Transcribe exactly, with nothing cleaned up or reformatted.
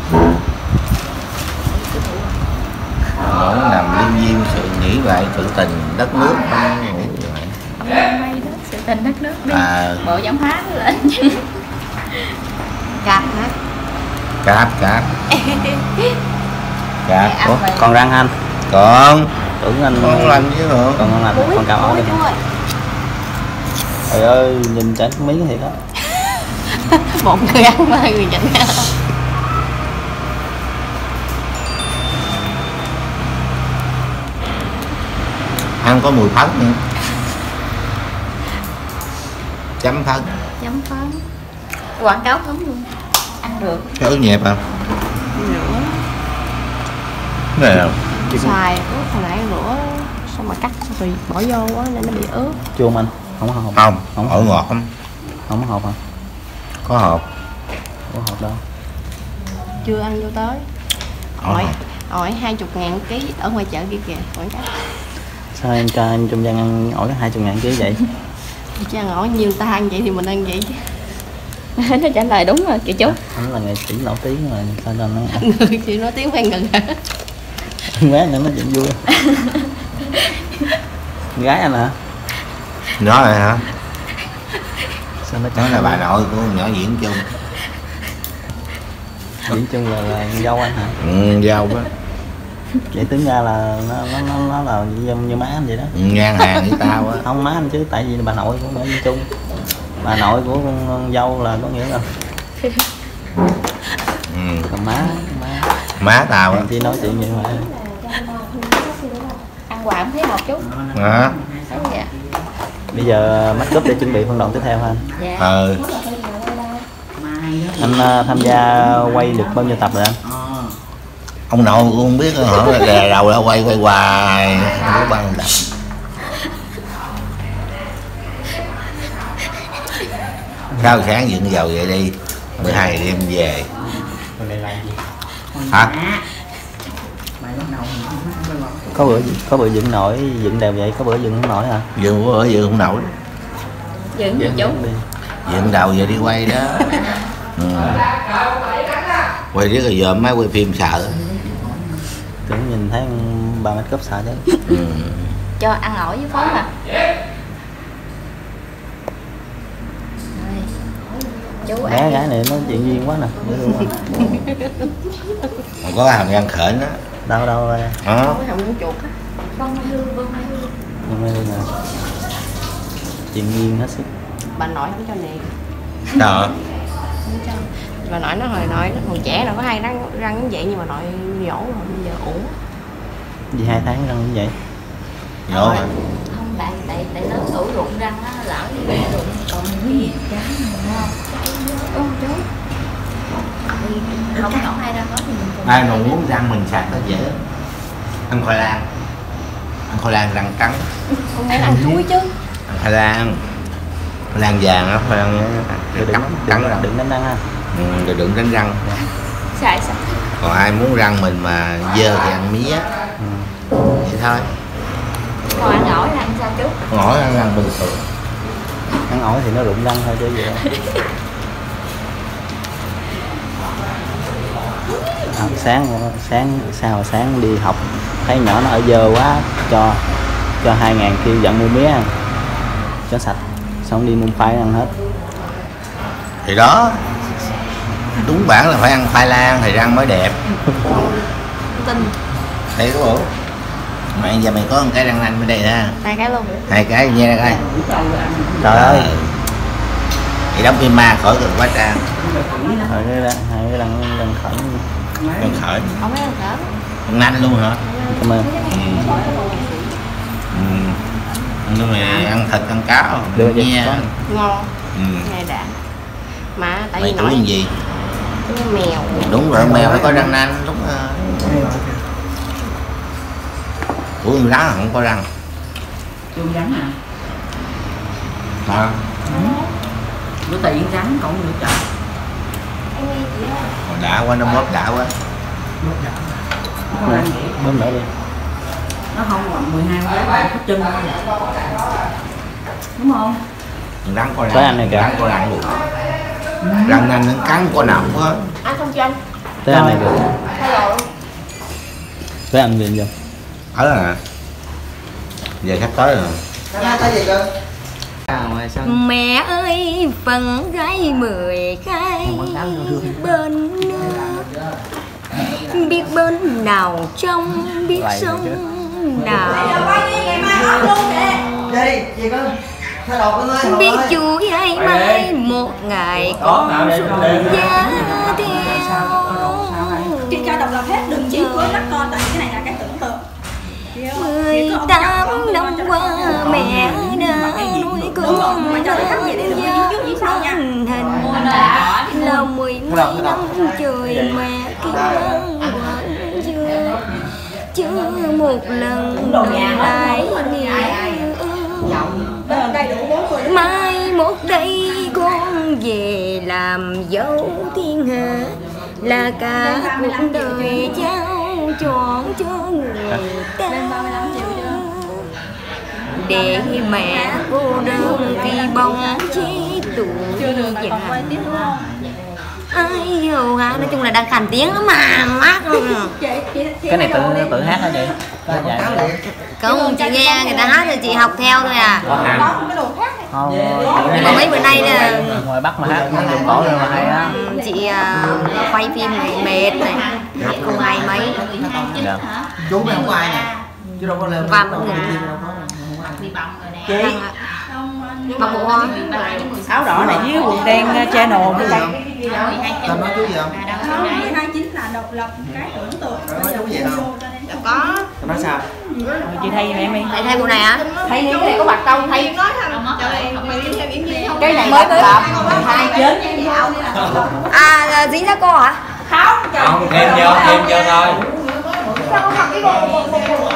Ngủ nằm liêm diêm sự nghĩ vậy sự tình đất nước không ngủ vậy. May đó, sự tình đất nước đi. À, Bộ văn hóa lên. Cạp hả? Cạp cạp. Cạp. Ủa, còn răng anh? Còn. Tưởng anh Con lành chứ hả? Còn con lành, con cào ổi đi. Trời ơi, nhìn chảy miếng thiệt á. Một người ăn hai người nhịn. Ăn có mùi phấn nữa. Chấm phấn. Chấm phấn. Quảng cáo thấm luôn. Ăn được. Cái ớt nhẹp à? Rửa. Này nào? Xài ướp hồi nãy rửa xong mà cắt xong rồi bỏ vô á nên nó bị ướt. Chua anh? Không có hộp. Không, không ổi ngọt không? Không có hộp hả? Có hộp. Có hộp đâu. Chưa ăn vô tới. Ổi Ổi, ổi hai mươi ngàn ký ở ngoài chợ kia kìa, quảng cáo. Sao em cho em trong dân ăn ổi hai mươi ngàn ký vậy? Chứ ăn ổi nhiều ta ăn vậy thì mình ăn vậy chứ. Nó trả lời đúng rồi kìa chú. Anh là nghệ sĩ nổi tiếng rồi, sao cho nó ăn? Người chị nói tiếng quen gần hả? Gái anh nói chuyện vui. Gái anh hả? Nói rồi hả? Sao nó Nói là bà nội của con nhỏ Diễn Chung. Diễn chung là, là dâu anh hả? Ừ, dâu á. Vậy tính ra là nó nó nó, nó là như, như má anh vậy đó. Ừ, ngang hàng với tao á. Không má anh chứ, tại vì bà nội của con Diễn chung. Bà nội của con, con dâu là có nghĩa là Ừ. còn má má Má tao á. chỉ nói chuyện vậy mà. Ăn quà không thấy một chút. Hả? Thấy vậy? Bây giờ make up để chuẩn bị phân đoạn tiếp theo hả anh? Dạ. Ừ. Anh uh, tham gia quay được bao nhiêu tập rồi anh? Ông nội cũng không biết hả, là đầu đã quay quay hoài không có bao nhiêu. Sao sáng dựng dầu vậy đi, mười hai đêm về. Hả? Có bữa có bữa dựng nổi dựng đều vậy, có bữa dựng không nổi hả? Dựng bữa dựng không nổi. Dựng gì chú? Dựng đầu giờ đi quay đó. Ừ. Quay riết rồi giờ máy quay phim sợ. Tưởng nhìn thấy bà make up sợ chứ. Ừ. Cho ăn ổi với phấn à? Chú Gái ăn. gái này nói chuyện duyên quá nè. Còn có hàm răng khểnh đó. Đâu đâu đây. Đó. Cái hồng con chuột á. Vâng Mai Hương, Vâng Mai Hương. Vâng Mai Hương nè. Chuyện duyên hết sức. Bà nội không cho nè. Đó. Bà nội nó hồi nội nó còn trẻ nó có hai răng răng như vậy nhưng mà nội nhổ rồi bây giờ ủ. Vì hai tháng răng như vậy. Nhổ hả? Không tại tại tại lớn tuổi rụng răng á lỡ như vậy rụng còn kia chán không? Ô chú. Không nhổ hai răng hết thì mình còn. Ai mà muốn răng mình sạch nó dễ. Ăn khoai lang. Ăn khoai lang răng trắng. Không lẽ ăn chuối chứ. Ăn khoai lang. Khoai lang vàng á, khoai lang Đừng trắng trắng rồi. đừng đánh răng ha. Ừ, rồi đừng đánh răng. Xài sao? Còn ai muốn răng mình mà dơ thì ăn mía. Ừ. Vậy thôi. Còn ăn ổi là ăn sao chú? Ngỏi ăn răng bình thường. Ăn ổi thì nó rụng răng thôi chứ gì đâu. À, sáng sáng sao sáng đi học thấy nhỏ nó ở dơ quá cho cho hai ngàn kêu dặn mua mía ăn cho sạch xong đi mua khoai ăn hết. Thì đó, đúng bản là phải ăn khoai lang thì răng mới đẹp. Tin. Thấy đúng không? Mày giờ mày có một cái răng nanh bên đây ha. Hai cái luôn. Hai cái nha coi. Trời ơi. Thì đóng phim ma khỏi cần quá trang. Hai cái răng hai cái răng răng khởi. Răng khởi. Không có răng khởi. Răng nanh luôn hả? Cảm ơn. Ừ. Ừ. Nhưng mà ăn thịt ăn cá Được vậy, nha. Ngon. Ừ. Nghe đã. Mà tại Mày vì tuổi nói gì? mèo. Đúng rồi, mèo phải có răng nanh, đúng rồi. Của con rắn không có răng. Chuông rắn à? Hả? Bữa tiện rắn còn nữa trời. Đã quá, nó bóp đã quá. Nè, bấm lại đi. Nó không còn mười hai cái có chân đúng không? Con rắn có răng. Tới anh này kìa. Rắn có răng luôn. Răng nanh nó cắn có nọng quá. Anh không cho anh. Tới ăn này được. Tới ăn gì chưa? Ở rồi nè. Giờ sắp tới rồi. Tới gì cơ? À, ngoài sân. Mẹ ơi phần gái mười khai bên nước, biết bên nào trong biết sông nào, Đi, gì cơ? Thay đồ con ơi. biết chuối ai mai một ngày con xuống giá theo. Chị cho độc lập hết, đừng chỉ có lắc con, tại cái này là cái tưởng tượng. Mười tám năm qua mẹ đã nuôi con mà cho nó khắc gì để được trước như sau nha. Hình là mười mấy năm trời mẹ kia vẫn chưa chưa một lần lại niềm mai một đây con về làm dâu thiên hạ, là cả cuộc đời trao chọn cho người ta, để mẹ cô đơn vì bóng chế tuổi già. Ai dù hả, nói chung là đang khàn tiếng lắm mà mát không. Cái này tự tự hát hả chị? Có dạy không, chị nghe người ta hát rồi chị học theo thôi à. không? Còn mấy bữa nay là Ngoài Bắc mà hát dùng cổ rồi mà hay á. chị uh, quay phim này mệt này, hát không hay mấy. Dạ. Chú mày không có ai nè. Chú đâu có lên. Qua mất người Chị mặc bộ hoa. áo đỏ này với quần đen channel cái đây. Tao nói chú gì không? mười hai chín là độc lập cái tưởng tượng. Nói chú gì không? Có. Tao nói sao? Chị thay giùm em đi. Thầy thay bộ này hả? Thay cái này có bạc tông thay. Cái này mới mới Hai chết. à dính ra cô hả? Không, Không, thêm vô, thêm vô thôi. Sao không mặc cái bộ bộ bộ